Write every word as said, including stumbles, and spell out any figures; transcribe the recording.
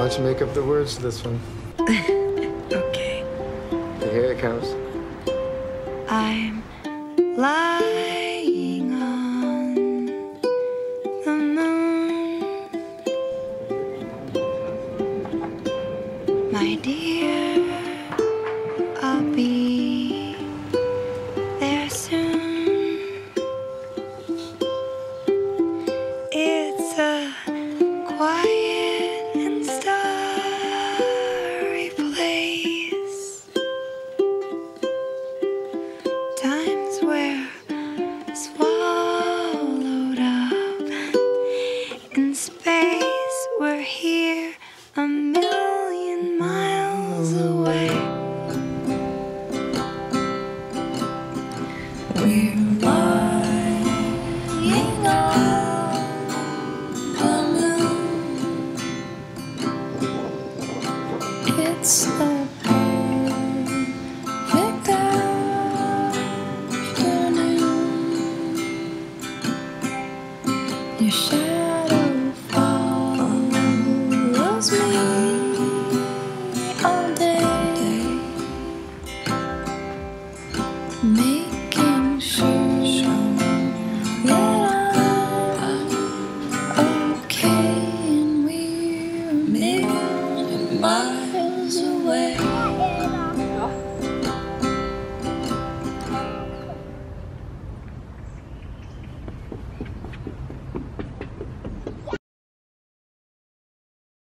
don't you make up the words to this one? Okay. Here it comes. I'm lying on the moon, my dear, I'll be there soon. It's a quiet and starry place, times where swallowed up in space, we're here a million miles away. We're lying on the moon. It's the perfect afternoon. You share